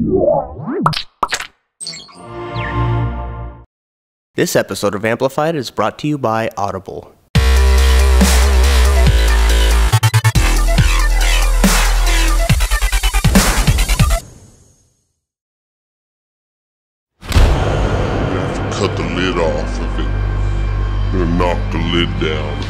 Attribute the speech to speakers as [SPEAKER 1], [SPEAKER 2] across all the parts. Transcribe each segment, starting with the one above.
[SPEAKER 1] This episode of Amplified is brought to you by Audible.
[SPEAKER 2] Cut the lid off of it and knock the lid down.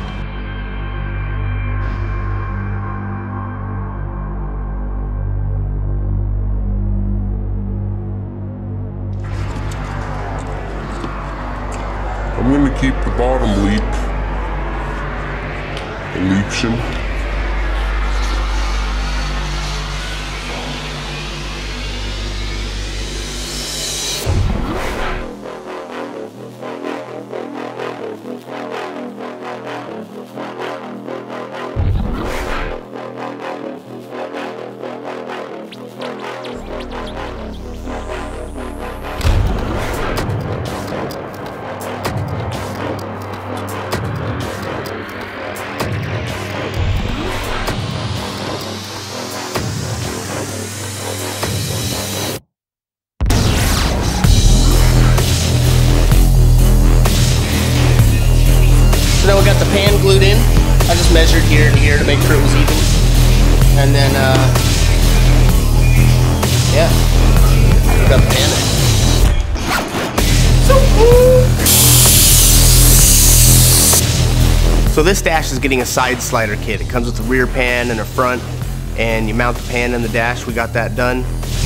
[SPEAKER 2] I'm going to keep the bottom leak leaching.
[SPEAKER 1] So now we got the pan glued in. I just measured here and here to make sure it was even. And then, yeah, we got the pan in. So this dash is getting a side slider kit. It comes with a rear pan and a front, and you mount the pan in the dash. We got that done.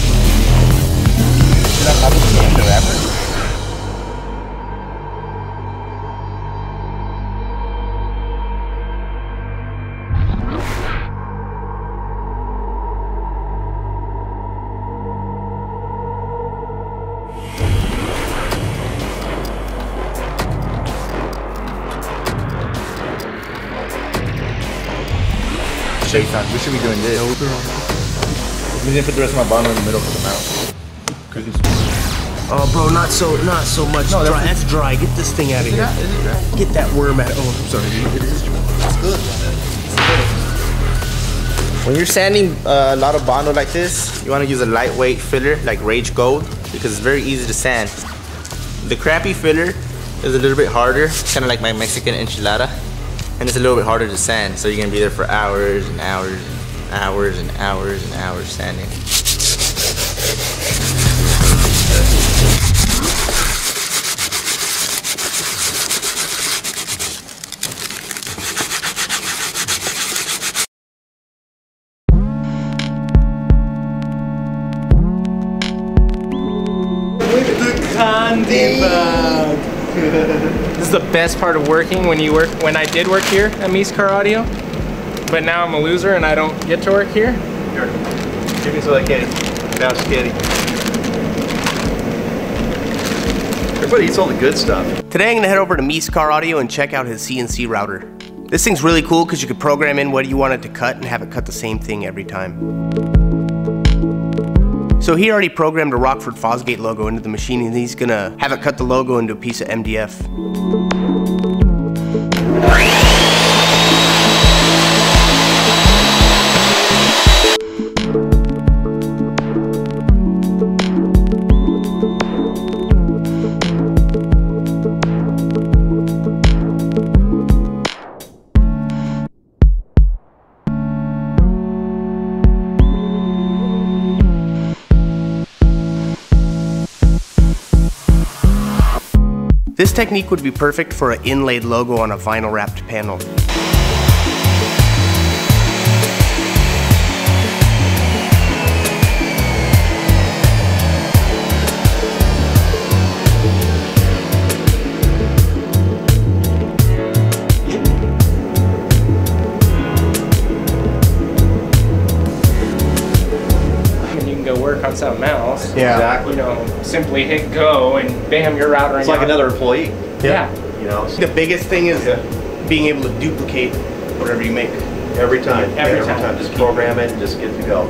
[SPEAKER 3] We should be doing this. We didn't put the rest of my bottom in the middle for the mount.
[SPEAKER 1] Oh, bro, not so much. No, dry. That's dry. Get this thing out of here.
[SPEAKER 3] Is it dry?
[SPEAKER 1] Get that worm out. Oh, I'm sorry.
[SPEAKER 3] It is dry. It's good. When you're sanding a lot of Bondo like this, you want to use a lightweight filler like Rage Gold because it's very easy to sand. The crappy filler is a little bit harder, kind of like my Mexican enchilada. And it's a little bit harder to sand, so you're gonna be there for hours and hours and hours and hours and hours sanding.
[SPEAKER 4] The candy bag. This is the best part of working when I did work here at Meece Car Audio, but now I'm a loser and I don't get to work here.
[SPEAKER 3] Here, give me some of that kitty. Now it's kitty. Everybody eats all the good stuff.
[SPEAKER 1] Today I'm gonna head over to Meece Car Audio and check out his CNC router. This thing's really cool because you can program in what you want it to cut and have it cut the same thing every time. So he already programmed a Rockford Fosgate logo into the machine, and he's gonna have it cut the logo into a piece of MDF. This technique would be perfect for an inlaid logo on a vinyl wrapped panel.
[SPEAKER 4] Work on something else.
[SPEAKER 1] Yeah.
[SPEAKER 3] Exactly.
[SPEAKER 4] You know, simply hit go and bam, your router.
[SPEAKER 3] It's like another employee.
[SPEAKER 4] Yeah.
[SPEAKER 3] You know.
[SPEAKER 1] The biggest thing is being able to duplicate whatever you make.
[SPEAKER 3] Every time.
[SPEAKER 4] Every time.
[SPEAKER 3] Just program it and just get to go.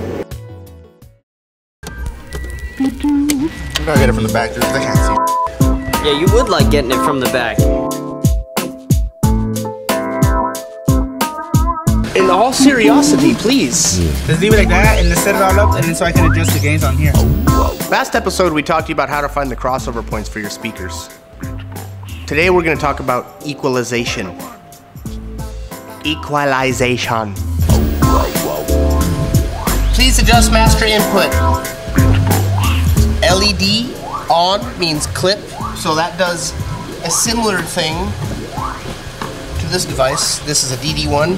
[SPEAKER 3] I'm gonna get it from the back just because I can't see.
[SPEAKER 5] Yeah, you would like getting it from the back.
[SPEAKER 1] In in all seriously, please.
[SPEAKER 3] Just leave it like that and then set it all up, and then so I can adjust the gains on here.
[SPEAKER 1] Last episode, we talked to you about how to find the crossover points for your speakers. Today, we're going to talk about equalization. Equalization. Please adjust master input. LED on means clip, so that does a similar thing to this device. This is a DD1,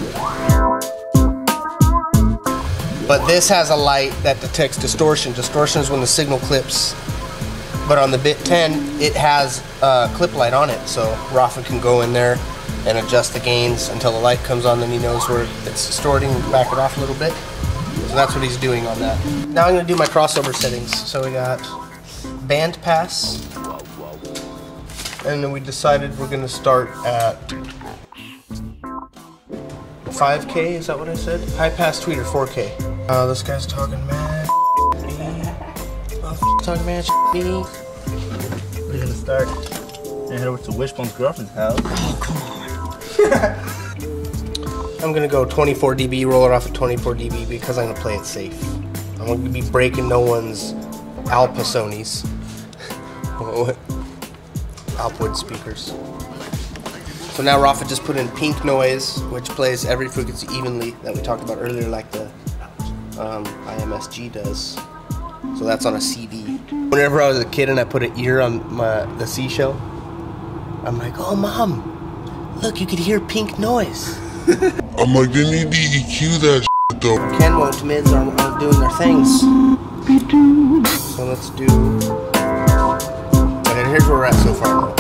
[SPEAKER 1] but this has a light that detects distortion. Distortion is when the signal clips, but on the Bit 10 it has a clip light on it, so Rafa can go in there and adjust the gains until the light comes on, then he knows where it's distorting and back it off a little bit. So that's what he's doing on that. Now I'm going to do my crossover settings. So we got band pass, and then we decided we're going to start at 5K, is that what I said? High pass tweeter 4K. This guy's talking mad talking mad me.
[SPEAKER 3] We're gonna start and head over to Wishbone's girlfriend's house.
[SPEAKER 5] Oh, come on.
[SPEAKER 1] I'm gonna go 24 dB, roll it off at 24 dB because I'm gonna play it safe. I'm gonna be breaking no one's Alpa Sonys. Alpwood speakers. So now Rafa just put in pink noise, which plays every frequency evenly that we talked about earlier, like the IMSG does. So that's on a CD. Whenever I was a kid and I put an ear on the seashell, I'm like, oh mom, look, you could hear pink noise.
[SPEAKER 2] I'm like, they need to EQ that shit though.
[SPEAKER 1] Kenwo's mids are doing their things. So let's do. And here's where we're at so far.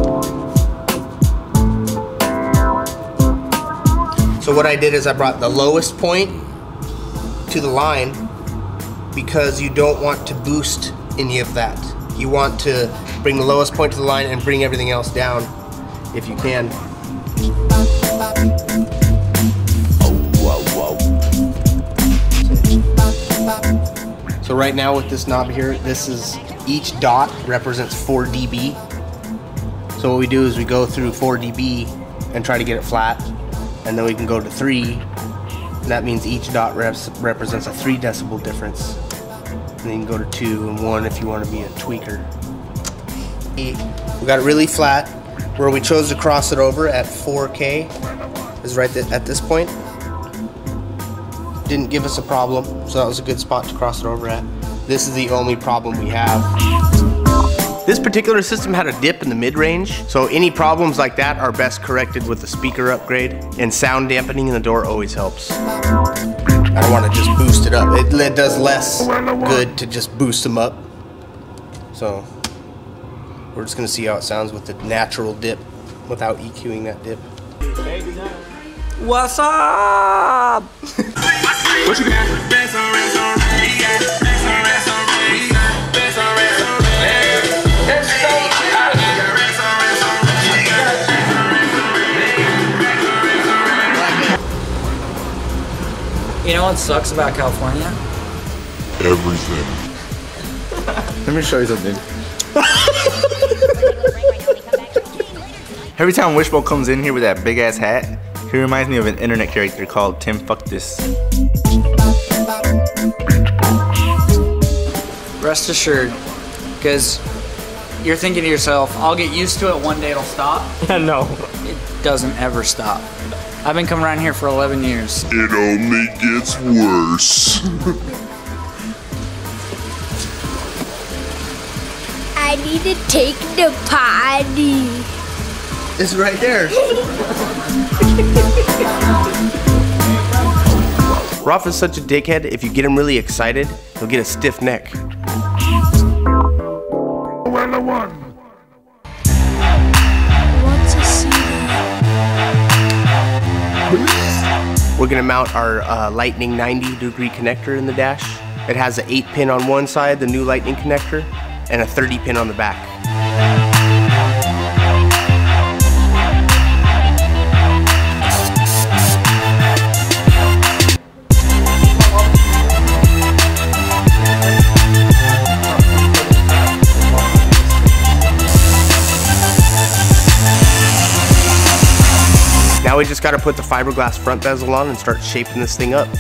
[SPEAKER 1] So what I did is I brought the lowest point to the line because you don't want to boost any of that. You want to bring the lowest point to the line and bring everything else down if you can. So right now with this knob here, this is each dot represents 4 dB. So what we do is we go through 4 dB and try to get it flat, and then we can go to 3. And that means each dot represents a 3 decibel difference. And then you can go to 2 and 1 if you want to be a tweaker. We got it really flat. Where we chose to cross it over at 4K is right at this point. Didn't give us a problem, so that was a good spot to cross it over at. This is the only problem we have. This particular system had a dip in the mid-range, so any problems like that are best corrected with a speaker upgrade, and sound dampening in the door always helps. I don't want to just boost it up. It does less good to just boost them up. So we're just going to see how it sounds with the natural dip without EQing that dip.
[SPEAKER 5] What's up?
[SPEAKER 6] What you got?
[SPEAKER 5] You know what sucks about California?
[SPEAKER 2] Everything.
[SPEAKER 3] Let me show you something. Every time Wishbone comes in here with that big ass hat, he reminds me of an internet character called Tim Fuck This.
[SPEAKER 5] Rest assured, because you're thinking to yourself, I'll get used to it, one day it'll stop.
[SPEAKER 4] No.
[SPEAKER 5] It doesn't ever stop. I've been coming around here for 11 years.
[SPEAKER 2] It only gets worse.
[SPEAKER 7] I need to take the potty.
[SPEAKER 1] It's right there. Rafa's such a dickhead, if you get him really excited, he'll get a stiff neck.
[SPEAKER 7] What's a CD?
[SPEAKER 1] We're gonna mount our Lightning 90-degree connector in the dash. It has an 8-pin on one side, the new Lightning connector, and a 30-pin on the back. Now we just got to put the fiberglass front bezel on and start shaping this thing up.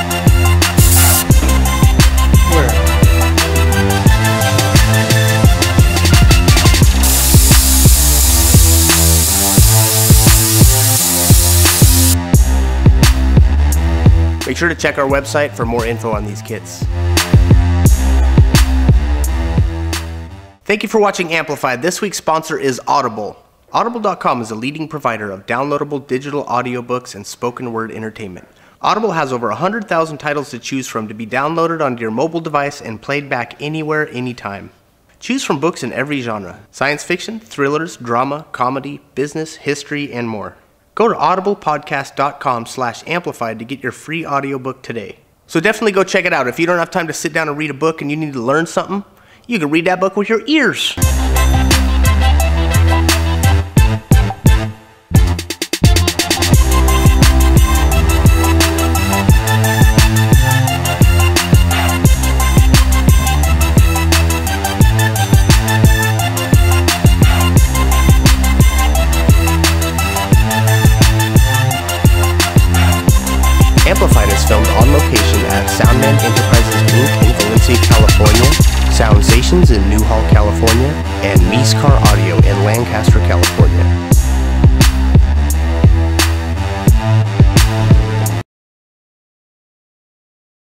[SPEAKER 1] Make sure to check our website for more info on these kits. Thank you for watching Amplified. This week's sponsor is Audible. Audible.com is a leading provider of downloadable digital audiobooks and spoken word entertainment. Audible has over 100,000 titles to choose from to be downloaded onto your mobile device and played back anywhere, anytime. Choose from books in every genre: science fiction, thrillers, drama, comedy, business, history, and more. Go to audiblepodcast.com/amplified to get your free audiobook today. So definitely go check it out. If you don't have time to sit down and read a book and you need to learn something, you can read that book with your ears. Amplified is filmed on location at Soundman Enterprises Inc. in Valencia, California, Sound Stations in Newhall, California, and Meece Audio in Lancaster, California.